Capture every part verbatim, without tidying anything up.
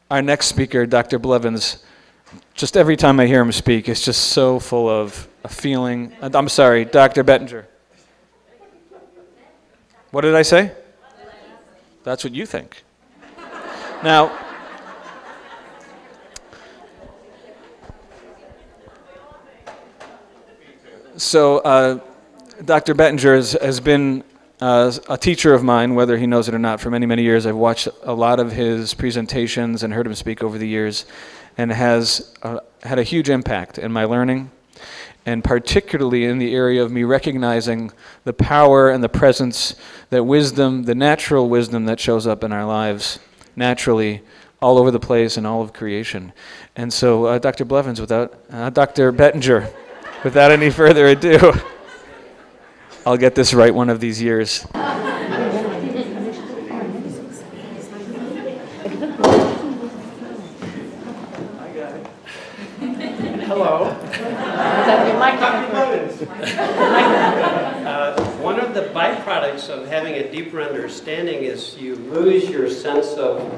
Our next speaker, Doctor Blevins, just every time I hear him speak, it's just so full of a feeling. I'm sorry, Doctor Bettinger. What did I say? That's what you think. Now, so uh, Doctor Bettinger has, has been uh, a teacher of mine, whether he knows it or not, for many, many years. I've watched a lot of his presentations and heard him speak over the years, and has uh, had a huge impact in my learning, and particularly in the area of me recognizing the power and the presence that wisdom, the natural wisdom that shows up in our lives naturally all over the place in all of creation. And so uh, Doctor Blevins, without, uh, Doctor Bettinger, without any further ado, I'll get this right one of these years. Hello. uh, one of the byproducts of having a deeper understanding is you lose your sense of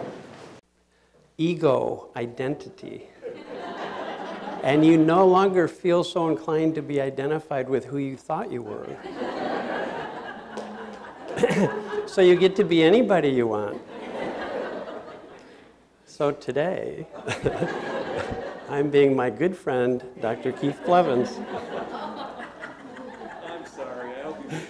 ego identity. And you no longer feel so inclined to be identified with who you thought you were. So you get to be anybody you want. So today, I'm being my good friend, Doctor Keith Blevins. I'm sorry, I hope you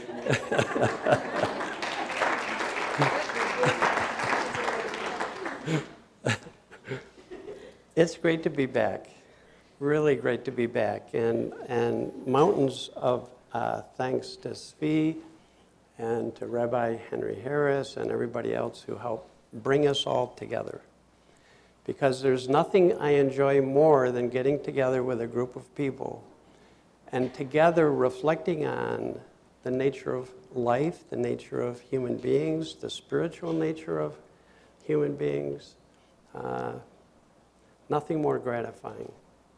forgive me. It's great to be back. Really great to be back. And, and mountains of uh, thanks to Svi and to Rabbi Henry Harris and everybody else who helped bring us all together. Because there's nothing I enjoy more than getting together with a group of people and together reflecting on the nature of life, the nature of human beings, the spiritual nature of human beings. Uh, nothing more gratifying.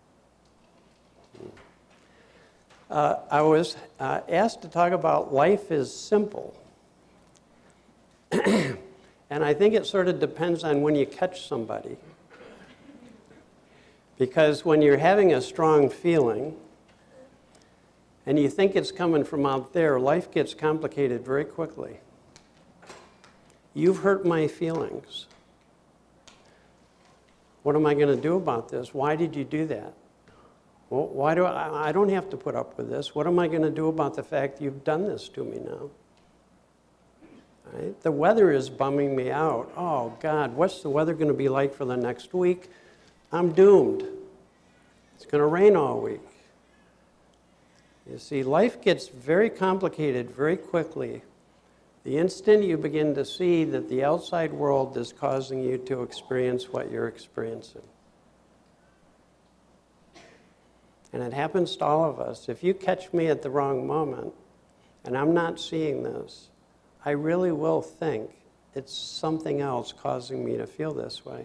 Uh, I was uh, asked to talk about life is simple. And I think it sort of depends on when you catch somebody. Because when you're having a strong feeling and you think it's coming from out there, life gets complicated very quickly. You've hurt my feelings. What am I going to do about this? Why did you do that? Well, why do I, I don't have to put up with this. What am I going to do about the fact you've done this to me now? Right? The weather is bumming me out. Oh, God, what's the weather going to be like for the next week? I'm doomed. It's going to rain all week. You see, life gets very complicated very quickly. The instant you begin to see that the outside world is causing you to experience what you're experiencing. And it happens to all of us. If you catch me at the wrong moment, and I'm not seeing this, I really will think it's something else causing me to feel this way.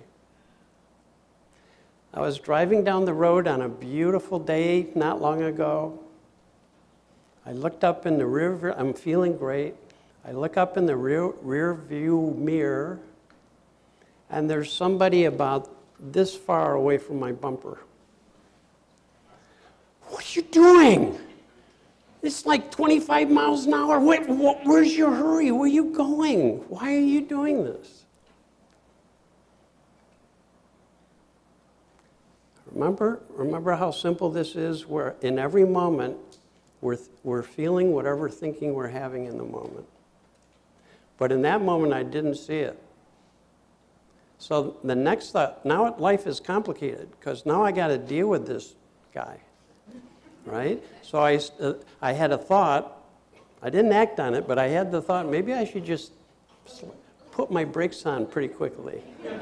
I was driving down the road on a beautiful day not long ago. I looked up in the rear view, I'm feeling great. I look up in the rear, rear view mirror, and there's somebody about this far away from my bumper. What are you doing? It's like twenty-five miles an hour. Wait, wh where's your hurry? Where are you going? Why are you doing this? Remember, remember how simple this is? Where in every moment, we're, we're feeling whatever thinking we're having in the moment. But in that moment, I didn't see it. So the next thought, now life is complicated, because now I got to deal with this guy, right? So I, uh, I had a thought. I didn't act on it, but I had the thought, maybe I should just put my brakes on pretty quickly.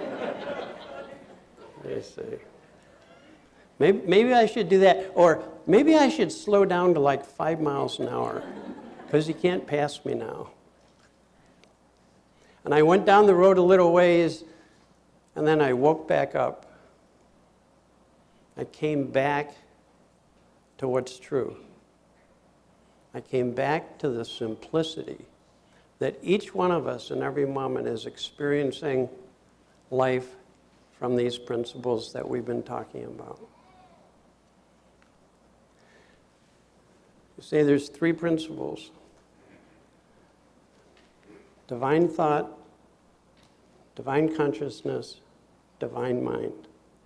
Let me see. Maybe, maybe I should do that, or maybe I should slow down to like five miles an hour, because he can't pass me now. And I went down the road a little ways, and then I woke back up. I came back to what's true. I came back to the simplicity that each one of us in every moment is experiencing life from these principles that we've been talking about. You say there's three principles: divine thought, divine consciousness, divine mind.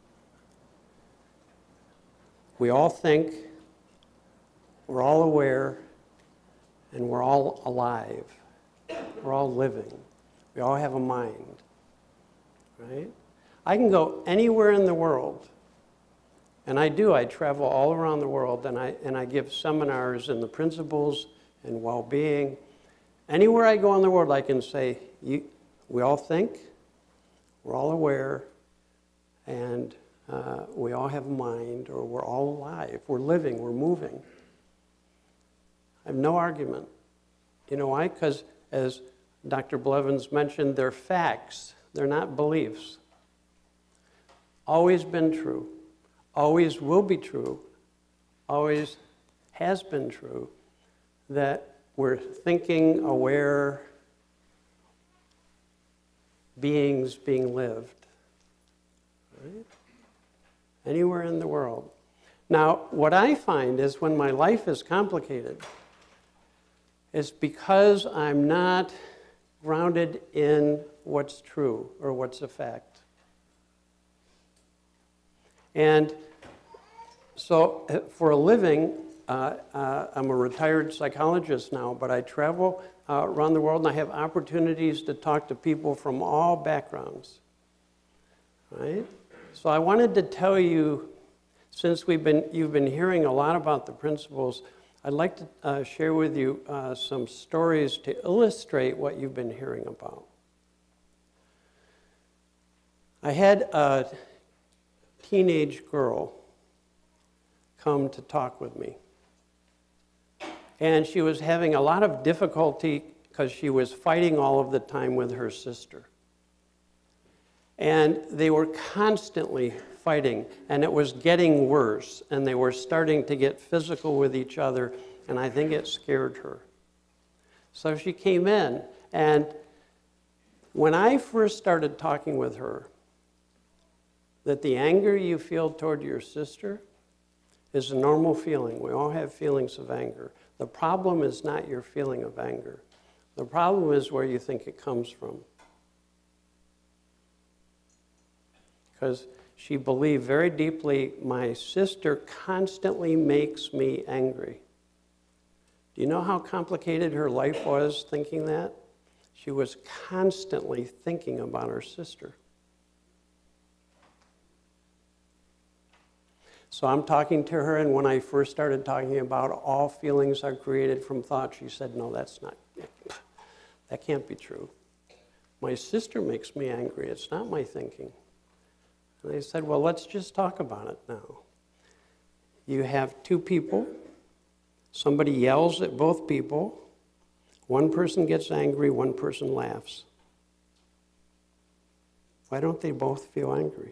We all think, we're all aware, and we're all alive. We're all living. We all have a mind, right? I can go anywhere in the world, and I do. I travel all around the world, and I, and I give seminars in the principles and well-being. Anywhere I go in the world, I can say, you, we all think, we're all aware, and uh, we all have a mind, or we're all alive. We're living, we're moving. I have no argument. You know why? Because as Doctor Blevins mentioned, they're facts. They're not beliefs. Always been true. Always will be true. Always has been true that we're thinking, aware beings being lived. Right? Anywhere in the world. Now, what I find is when my life is complicated, it's because I'm not grounded in what's true or what's a fact. And so uh, for a living, uh, uh, I'm a retired psychologist now, but I travel uh, around the world and I have opportunities to talk to people from all backgrounds, right? So I wanted to tell you, since we've been, you've been hearing a lot about the principles, I'd like to uh, share with you uh, some stories to illustrate what you've been hearing about. I had a teenage girl come to talk with me. And she was having a lot of difficulty because she was fighting all of the time with her sister. And they were constantly fighting, and it was getting worse, and they were starting to get physical with each other, and I think it scared her. So she came in, and when I first started talking with her, that the anger you feel toward your sister is a normal feeling. We all have feelings of anger. The problem is not your feeling of anger. The problem is where you think it comes from. Because she believed very deeply, my sister constantly makes me angry. Do you know how complicated her life was thinking that? She was constantly thinking about her sister. So I'm talking to her, and when I first started talking about all feelings are created from thought, she said, no, that's not, that can't be true. My sister makes me angry. It's not my thinking. And I said, well, let's just talk about it now. You have two people. Somebody yells at both people. One person gets angry, one person laughs. Why don't they both feel angry?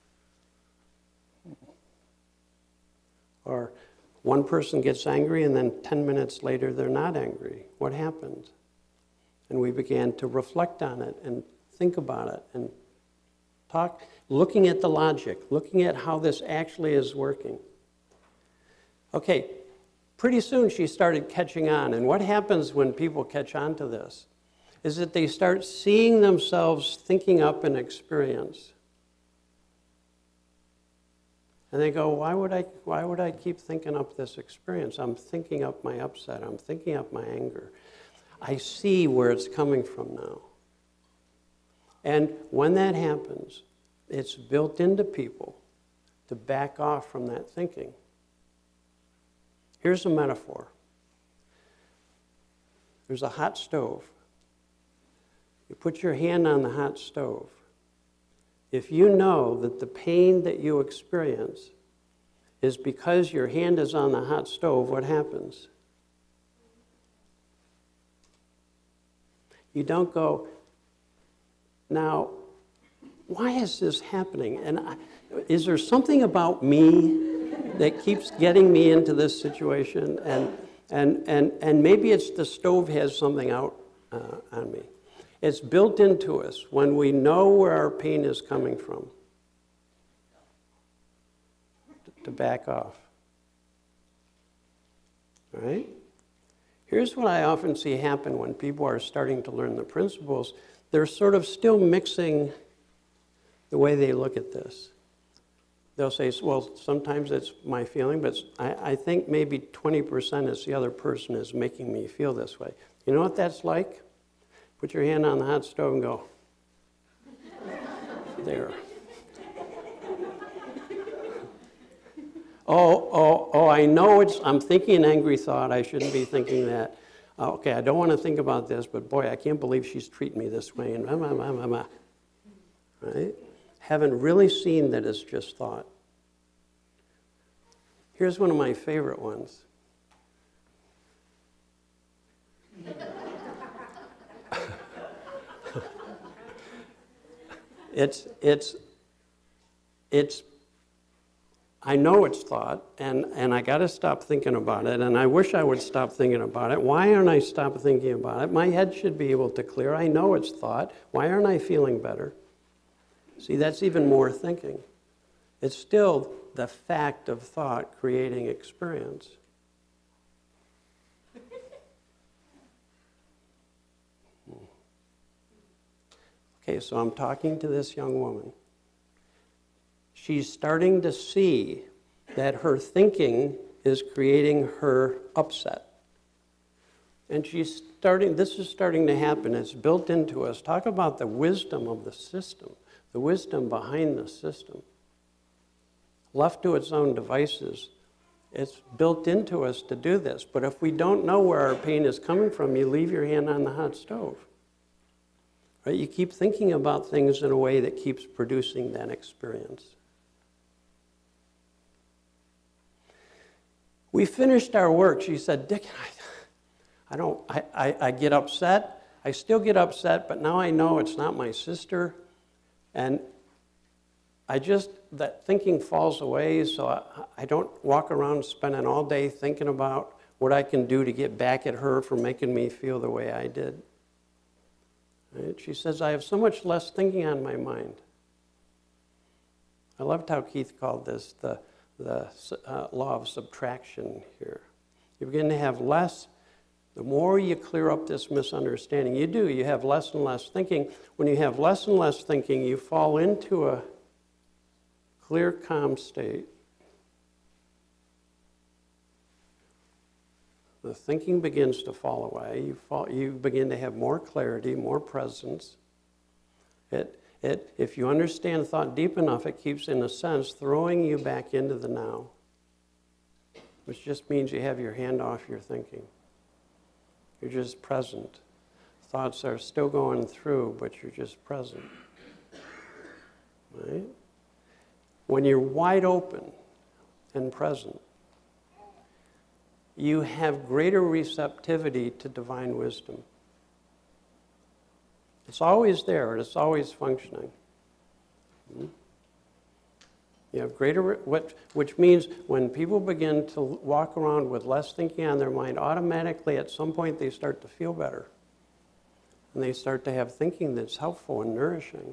Or one person gets angry and then ten minutes later they're not angry. What happened? And we began to reflect on it and think about it and talk, looking at the logic, looking at how this actually is working. Okay, pretty soon she started catching on. And what happens when people catch on to this is that they start seeing themselves thinking up an experience. And they go, why would I, why would I keep thinking up this experience? I'm thinking up my upset. I'm thinking up my anger. I see where it's coming from now. And when that happens, it's built into people to back off from that thinking. Here's a metaphor. There's a hot stove. You put your hand on the hot stove. If you know that the pain that you experience is because your hand is on the hot stove, what happens? You don't go, now, why is this happening? And I, is there something about me that keeps getting me into this situation? And, and, and, and maybe it's the stove has something out uh, on me. It's built into us when we know where our pain is coming from. to back off. All right? Here's what I often see happen when people are starting to learn the principles. They're sort of still mixing the way they look at this. They'll say, well, sometimes it's my feeling, but I, I think maybe twenty percent is the other person is making me feel this way. You know what that's like? Put your hand on the hot stove and go, there. Oh, oh, oh, I know it's, I'm thinking an angry thought. I shouldn't be thinking that. Uh, okay, I don't want to think about this, but boy, I can't believe she's treating me this way. And blah, blah, blah, blah, blah. Right? Haven't really seen that it's just thought. Here's one of my favorite ones. it's, it's, it's, I know it's thought, and, and I got to stop thinking about it, and I wish I would stop thinking about it. Why aren't I stop thinking about it? My head should be able to clear. I know it's thought. Why aren't I feeling better? See, that's even more thinking. It's still the fact of thought creating experience. Okay, so I'm talking to this young woman. She's starting to see that her thinking is creating her upset. And she's starting, this is starting to happen. It's built into us. Talk about the wisdom of the system, the wisdom behind the system. Left to its own devices, it's built into us to do this. But if we don't know where our pain is coming from, you leave your hand on the hot stove. Right? You keep thinking about things in a way that keeps producing that experience. We finished our work. She said, Dick, I, I don't, I, I, I get upset. I still get upset, but now I know it's not my sister. And I just, that thinking falls away, so I, I don't walk around spending all day thinking about what I can do to get back at her for making me feel the way I did. Right? She says, I have so much less thinking on my mind. I loved how Keith called this the the uh, law of subtraction here. You begin to have less, the more you clear up this misunderstanding, you do, you have less and less thinking. When you have less and less thinking, you fall into a clear, calm state. The thinking begins to fall away. You, fall, you begin to have more clarity, more presence. It, It, if you understand thought deep enough, it keeps, in a sense, throwing you back into the now, which just means you have your hand off your thinking. You're just present. Thoughts are still going through, but you're just present. Right? When you're wide open and present, you have greater receptivity to divine wisdom. It's always there. It's always functioning. You have greater, which, which means when people begin to walk around with less thinking on their mind, automatically at some point they start to feel better. And they start to have thinking that's helpful and nourishing.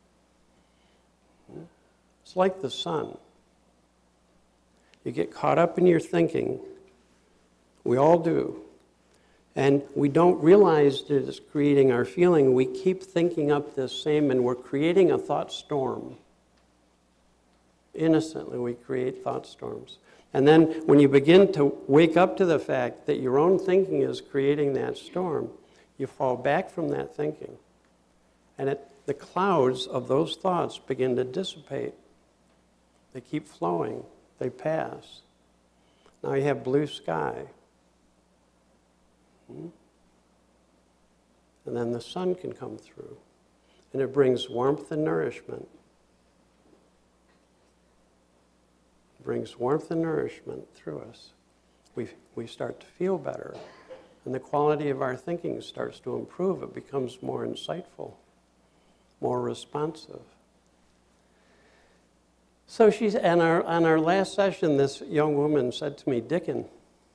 It's like the sun. You get caught up in your thinking. We all do. And we don't realize that it's creating our feeling. We keep thinking up this same, and we're creating a thought storm. Innocently, we create thought storms. And then when you begin to wake up to the fact that your own thinking is creating that storm, you fall back from that thinking. And it, the clouds of those thoughts begin to dissipate. They keep flowing. They pass. Now you have blue sky. And then the sun can come through. And it brings warmth and nourishment. It brings warmth and nourishment through us. We, we start to feel better. And the quality of our thinking starts to improve. It becomes more insightful, more responsive. So she's, and our, on our last session, this young woman said to me, Dicken,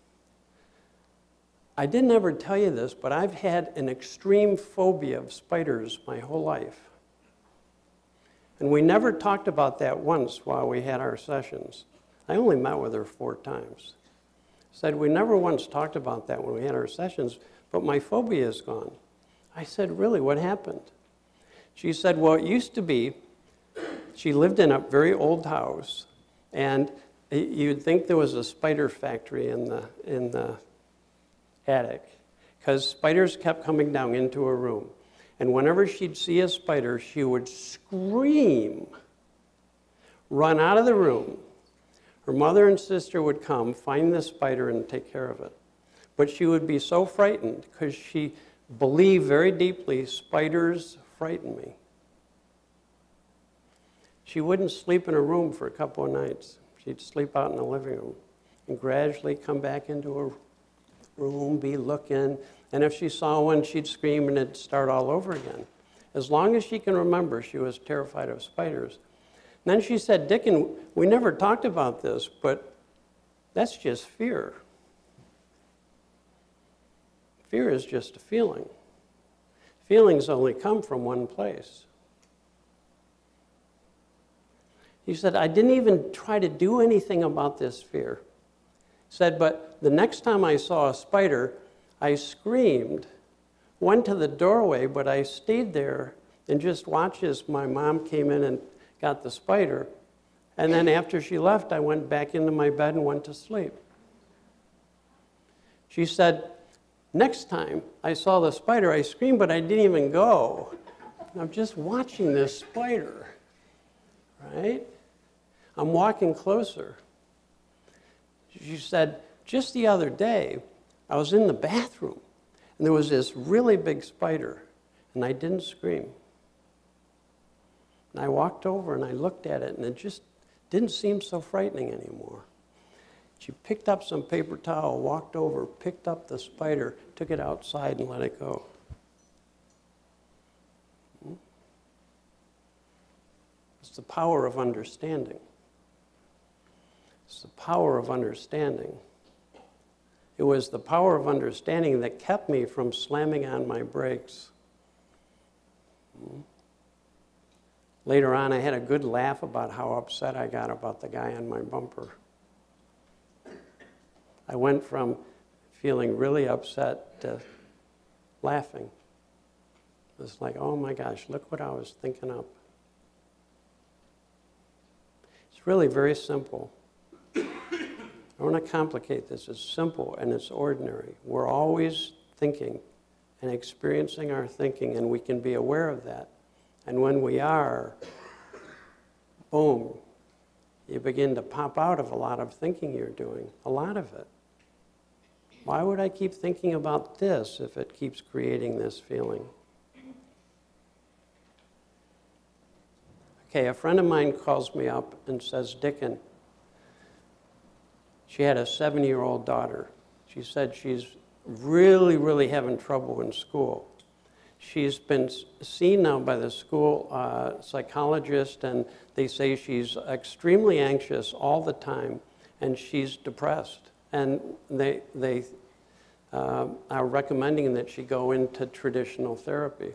I didn't ever tell you this, but I've had an extreme phobia of spiders my whole life. And we never talked about that once while we had our sessions. I only met with her four times. Said, we never once talked about that when we had our sessions, but my phobia is gone. I said, really, what happened? She said, well, it used to be, she lived in a very old house, and you'd think there was a spider factory in the, in the attic, because spiders kept coming down into her room. And whenever she'd see a spider, she would scream, run out of the room. Her mother and sister would come, find the spider, and take care of it. But she would be so frightened because she believed very deeply, spiders frighten me. She wouldn't sleep in her room for a couple of nights. She'd sleep out in the living room and gradually come back into her room, be looking. And if she saw one, she'd scream and it'd start all over again. As long as she can remember, she was terrified of spiders. And then she said, Dicken, we never talked about this, but that's just fear. Fear is just a feeling. Feelings only come from one place. He said, I didn't even try to do anything about this fear. He said, but the next time I saw a spider, I screamed, went to the doorway, but I stayed there and just watched as my mom came in and got the spider. And then after she left, I went back into my bed and went to sleep. She said, next time I saw the spider, I screamed, but I didn't even go. I'm just watching this spider, right? I'm walking closer. She said, just the other day, I was in the bathroom, and there was this really big spider, and I didn't scream. And I walked over and I looked at it, and it just didn't seem so frightening anymore. She picked up some paper towel, walked over, picked up the spider, took it outside and let it go. It's the power of understanding. It's the power of understanding. It was the power of understanding that kept me from slamming on my brakes. Later on, I had a good laugh about how upset I got about the guy on my bumper. I went from feeling really upset to laughing. It was like, oh my gosh, look what I was thinking up. It's really very simple. I don't want to complicate this. It's simple and it's ordinary. We're always thinking and experiencing our thinking, and we can be aware of that. And when we are, boom, you begin to pop out of a lot of thinking you're doing, a lot of it. Why would I keep thinking about this if it keeps creating this feeling? Okay, a friend of mine calls me up and says, Dicken, she had a seven-year-old daughter. She said she's really, really having trouble in school. She's been seen now by the school uh, psychologist, and they say she's extremely anxious all the time, and she's depressed. And they, they uh, are recommending that she go into traditional therapy.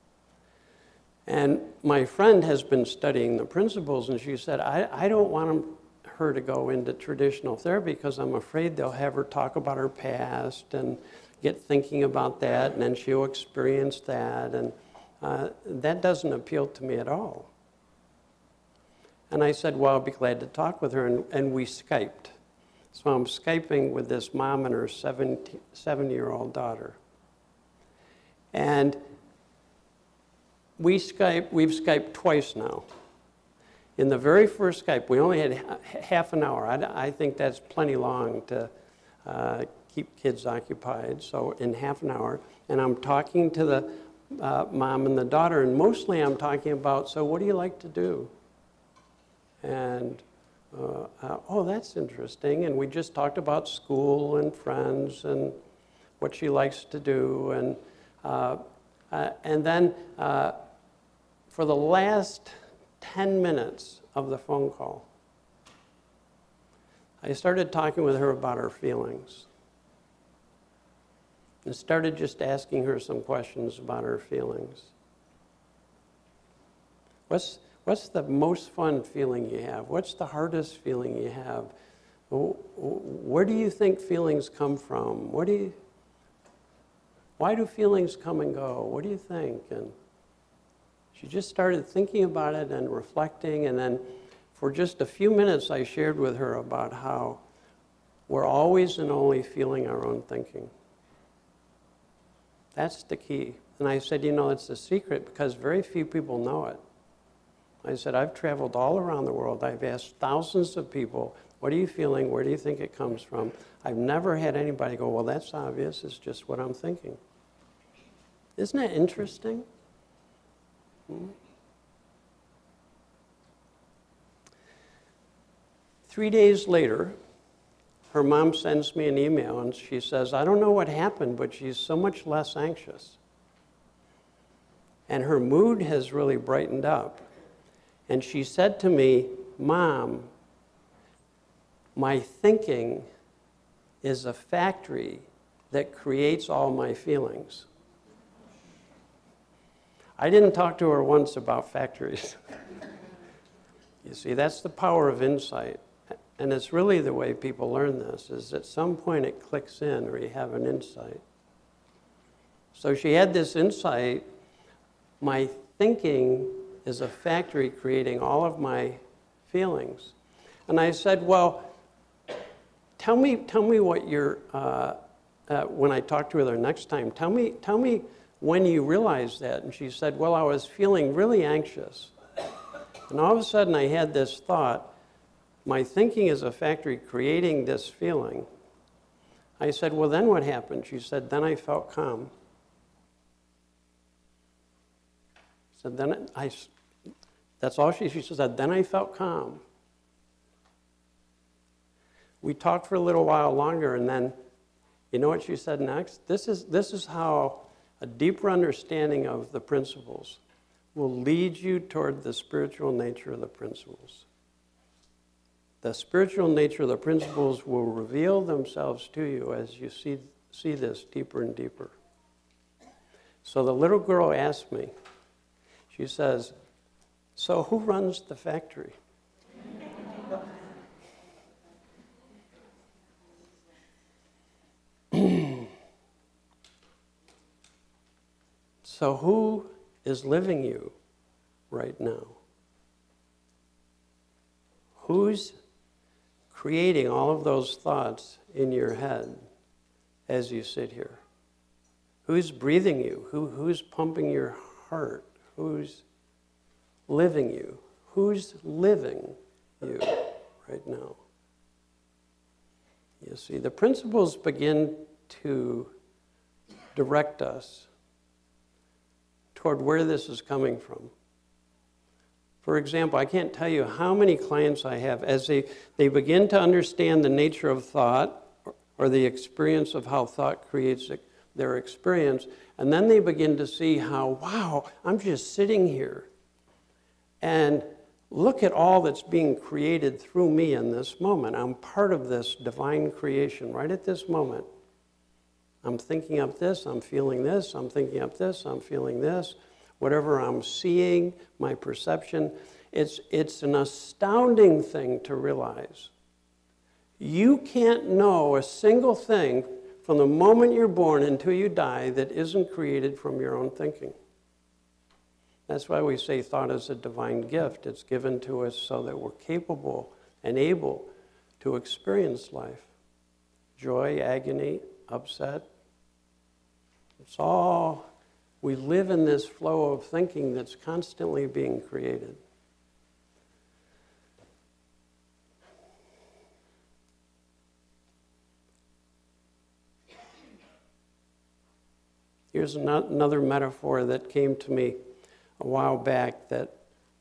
And my friend has been studying the principles, and she said, I, I don't want her to go into traditional therapy because I'm afraid they'll have her talk about her past and get thinking about that, and then she'll experience that, and uh, that doesn't appeal to me at all. And I said, well, I'll be glad to talk with her, and, and we Skyped. So I'm Skyping with this mom and her seven-year-old daughter. And we Skype, we've Skyped twice now. In the very first Skype, we only had half an hour. I, I think that's plenty long to uh, keep kids occupied, so in half an hour. And I'm talking to the uh, mom and the daughter, and mostly I'm talking about, so what do you like to do? And, uh, uh, oh, that's interesting. And we just talked about school and friends and what she likes to do. And, uh, uh, and then uh, for the last ten minutes of the phone call, I started talking with her about her feelings. And started just asking her some questions about her feelings. What's, What's the most fun feeling you have? What's the hardest feeling you have? Where do you think feelings come from? What do you, why do feelings come and go? What do you think? And she just started thinking about it and reflecting, and then for just a few minutes I shared with her about how we're always and only feeling our own thinking. That's the key. And I said, you know, it's the secret because very few people know it. I said, I've traveled all around the world. I've asked thousands of people, what are you feeling? Where do you think it comes from? I've never had anybody go, well, that's obvious. It's just what I'm thinking. Isn't that interesting? Hmm? Three days later, her mom sends me an email and she says, I don't know what happened, but she's so much less anxious. And her mood has really brightened up. And she said to me, Mom, my thinking is a factory that creates all my feelings. I didn't talk to her once about factories. You see, that's the power of insight. And it's really the way people learn this, is at some point it clicks in or you have an insight. So she had this insight, my thinking is a factory creating all of my feelings. And I said, well, tell me, tell me what you're, uh, uh, when I talk to her next time, tell me, tell me when you realized that. And she said, well, I was feeling really anxious. And all of a sudden I had this thought, my thinking is a factory creating this feeling. I said, well, then what happened? She said, then I felt calm. So then I, that's all she, she said, then I felt calm. We talked for a little while longer, and then, you know what she said next? This is, this is how a deeper understanding of the principles will lead you toward the spiritual nature of the principles. The spiritual nature of the principles will reveal themselves to you as you see, see this deeper and deeper. So the little girl asked me, she says, so who runs the factory? So who is living you right now? Who's creating all of those thoughts in your head as you sit here? Who's breathing you? Who, who's pumping your heart? Who's living you? Who's living you right now? You see, the principles begin to direct us toward where this is coming from. For example, I can't tell you how many clients I have as they, they begin to understand the nature of thought or, or the experience of how thought creates their experience, and then they begin to see how, wow, I'm just sitting here and look at all that's being created through me in this moment. I'm part of this divine creation right at this moment. I'm thinking up this, I'm feeling this, I'm thinking up this, I'm feeling this. Whatever I'm seeing, my perception, it's, it's an astounding thing to realize. You can't know a single thing from the moment you're born until you die that isn't created from your own thinking. That's why we say thought is a divine gift. It's given to us so that we're capable and able to experience life. Joy, agony, upset. It's all, we live in this flow of thinking that's constantly being created. Here's another metaphor that came to me a while back, that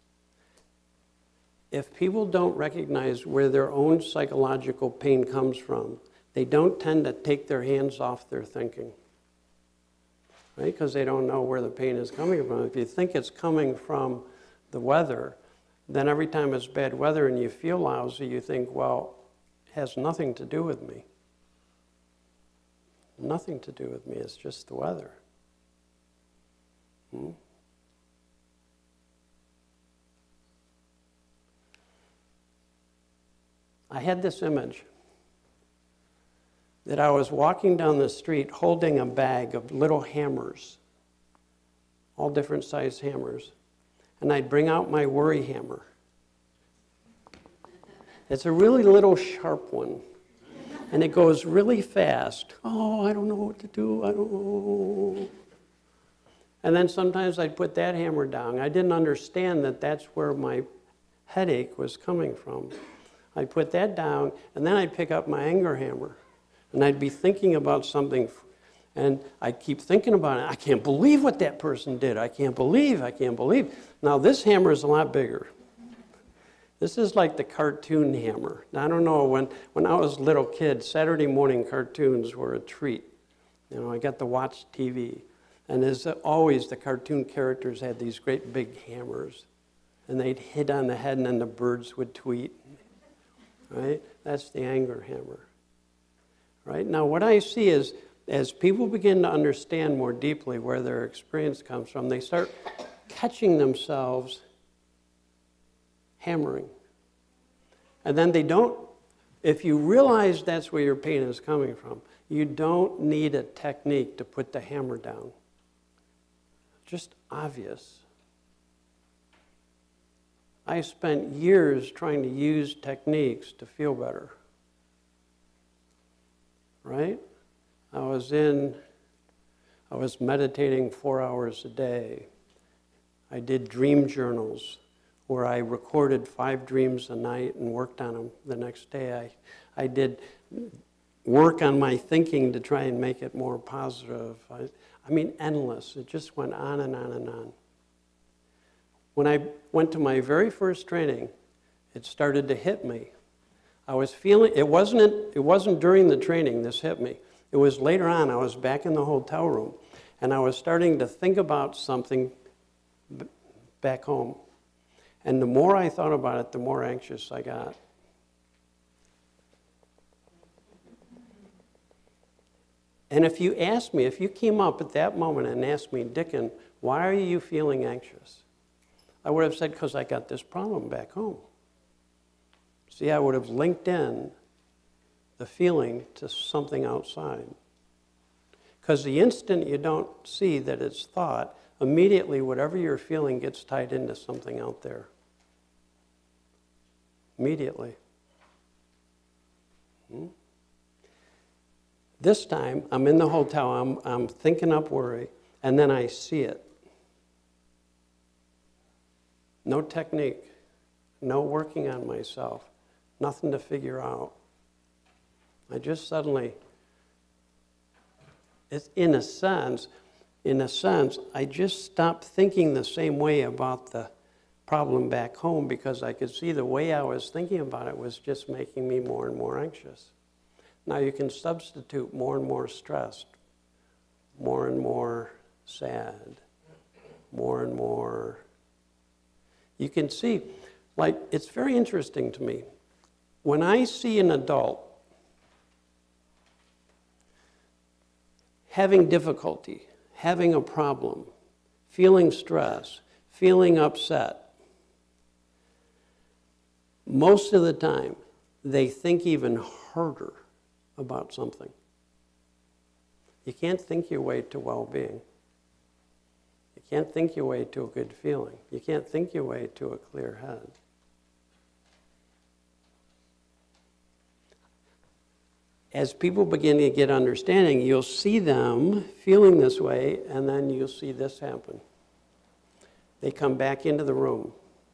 if people don't recognize where their own psychological pain comes from, they don't tend to take their hands off their thinking, right? Because they don't know where the pain is coming from. If you think it's coming from the weather, then every time it's bad weather and you feel lousy, you think, well, it has nothing to do with me. Nothing to do with me, it's just the weather. Hmm? I had this image that I was walking down the street holding a bag of little hammers, all different size hammers, and I'd bring out my worry hammer. It's a really little sharp one, and it goes really fast. Oh, I don't know what to do, I don't know. And then sometimes I'd put that hammer down. I didn't understand that that's where my headache was coming from. I'd put that down, and then I'd pick up my anger hammer. And I'd be thinking about something, and I'd keep thinking about it. I can't believe what that person did. I can't believe, I can't believe. Now, this hammer is a lot bigger. This is like the cartoon hammer. Now, I don't know, when, when I was a little kid, Saturday morning cartoons were a treat. You know, I got to watch T V. And as always, the cartoon characters had these great big hammers. And they'd hit on the head, and then the birds would tweet. Right? That's the anger hammer. Right? Now, what I see is, as people begin to understand more deeply where their experience comes from, they start catching themselves hammering. And then they don't, if you realize that's where your pain is coming from, you don't need a technique to put the hammer down. Just obvious. I spent years trying to use techniques to feel better. Right? I was in, I was meditating four hours a day. I did dream journals where I recorded five dreams a night and worked on them the next day. I, I did work on my thinking to try and make it more positive. I, I mean, endless. It just went on and on and on. When I went to my very first training, it started to hit me. I was feeling, it wasn't, it wasn't during the training this hit me. It was later on. I was back in the hotel room, and I was starting to think about something b- back home. And the more I thought about it, the more anxious I got. And if you asked me, if you came up at that moment and asked me, Dicken, why are you feeling anxious? I would have said, because I got this problem back home. See, I would have linked in the feeling to something outside. Because the instant you don't see that it's thought, immediately whatever you're feeling gets tied into something out there. Immediately. Hmm? This time, I'm in the hotel, I'm, I'm thinking up worry, and then I see it. No technique, no working on myself, nothing to figure out. I just suddenly, it's in a sense, in a sense, I just stopped thinking the same way about the problem back home because I could see the way I was thinking about it was just making me more and more anxious. Now you can substitute more and more stressed, more and more sad, more and more. You can see, like, it's very interesting to me. When I see an adult having difficulty, having a problem, feeling stress, feeling upset, most of the time they think even harder about something. You can't think your way to well-being. You can't think your way to a good feeling. You can't think your way to a clear head. As people begin to get understanding, you'll see them feeling this way, and then you'll see this happen. They come back into the room.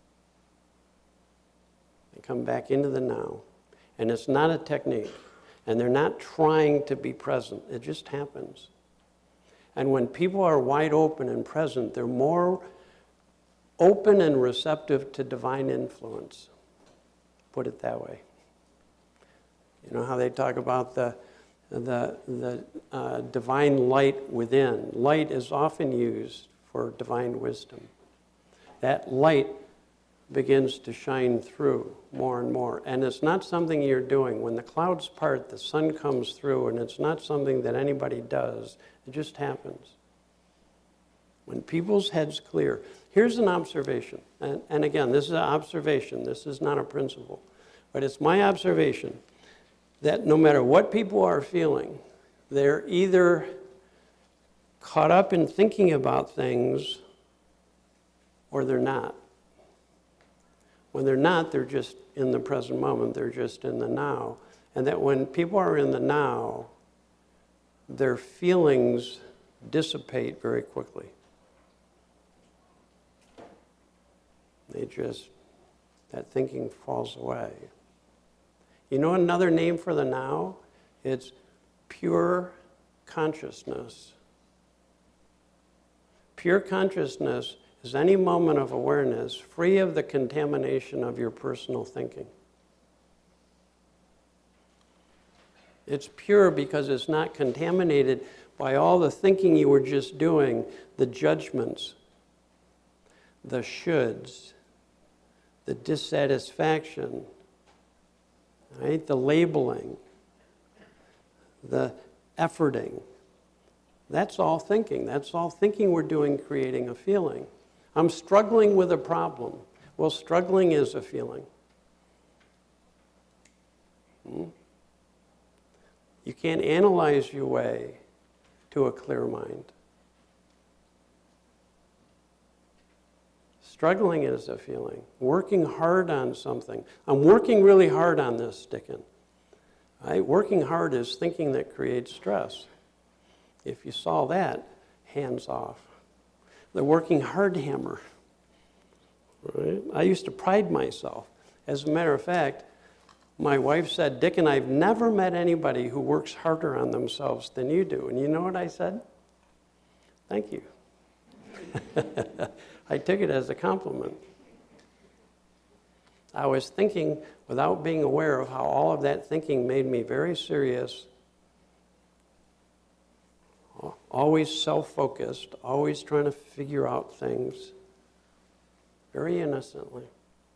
They come back into the now. And it's not a technique. And they're not trying to be present. It just happens. And when people are wide open and present, they're more open and receptive to divine influence. Put it that way. You know how they talk about the, the, the uh, divine light within. Light is often used for divine wisdom. That light begins to shine through more and more. And it's not something you're doing. When the clouds part, the sun comes through, and it's not something that anybody does. It just happens. When people's heads clear, here's an observation. And, and again, this is an observation. This is not a principle. But it's my observation that no matter what people are feeling, they're either caught up in thinking about things or they're not. When they're not, they're just in the present moment. They're just in the now. And that when people are in the now, their feelings dissipate very quickly. They just, that thinking falls away. You know another name for the now? It's pure consciousness. Pure consciousness is any moment of awareness free of the contamination of your personal thinking. It's pure because it's not contaminated by all the thinking you were just doing, the judgments, the shoulds, the dissatisfaction, right? The labeling, the efforting. That's all thinking. That's all thinking we're doing, creating a feeling. I'm struggling with a problem. Well, struggling is a feeling. Hmm? You can't analyze your way to a clear mind. Struggling is a feeling. Working hard on something. I'm working really hard on this, Dicken. Right? Working hard is thinking that creates stress. If you saw that, hands off. The working hard hammer. Right? I used to pride myself. As a matter of fact, my wife said, Dicken, I've never met anybody who works harder on themselves than you do. And you know what I said? Thank you. I took it as a compliment. I was thinking without being aware of how all of that thinking made me very serious, always self-focused, always trying to figure out things very innocently.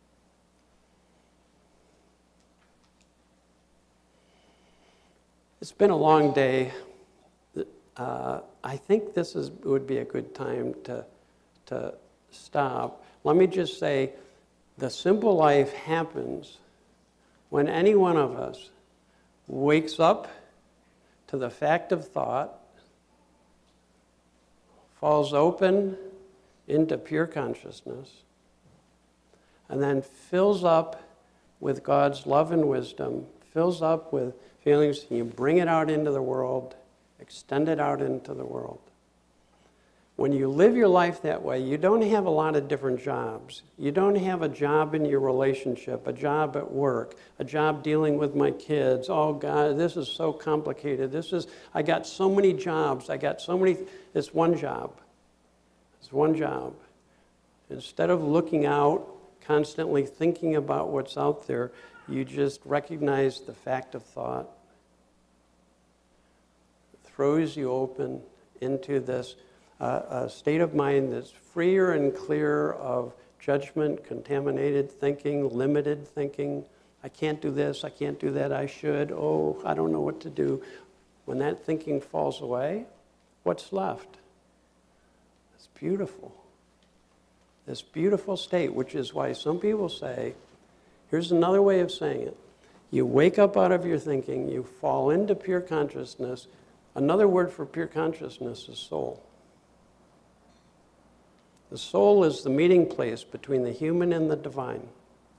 It's been a long day. Uh, I think this is, would be a good time to, to stop. Let me just say, the simple life happens when any one of us wakes up to the fact of thought, falls open into pure consciousness, and then fills up with God's love and wisdom, fills up with feelings, and you bring it out into the world, extend it out into the world. When you live your life that way, you don't have a lot of different jobs. You don't have a job in your relationship, a job at work, a job dealing with my kids. Oh God, this is so complicated. This is, I got so many jobs. I got so many, it's one job. It's one job. Instead of looking out, constantly thinking about what's out there, you just recognize the fact of thought. It throws you open into this Uh, a state of mind that's freer and clear of judgment, contaminated thinking, limited thinking. I can't do this, I can't do that, I should. Oh, I don't know what to do. When that thinking falls away, what's left? It's beautiful. This beautiful state, which is why some people say, here's another way of saying it. You wake up out of your thinking, you fall into pure consciousness. Another word for pure consciousness is soul. The soul is the meeting place between the human and the divine.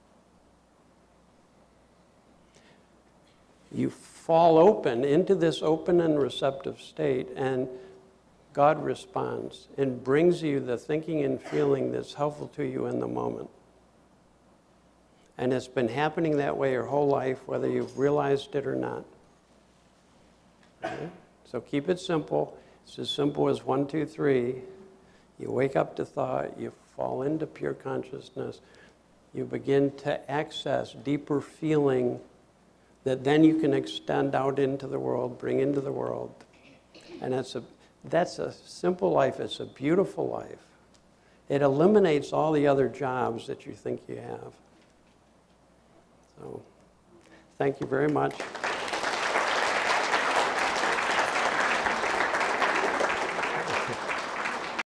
You fall open into this open and receptive state, and God responds and brings you the thinking and feeling that's helpful to you in the moment. And it's been happening that way your whole life, whether you've realized it or not. Okay? So keep it simple. It's as simple as one, two, three. You wake up to thought, you fall into pure consciousness, you begin to access deeper feeling that then you can extend out into the world, bring into the world. And that's a, that's a simple life, it's a beautiful life. It eliminates all the other jobs that you think you have. So, thank you very much.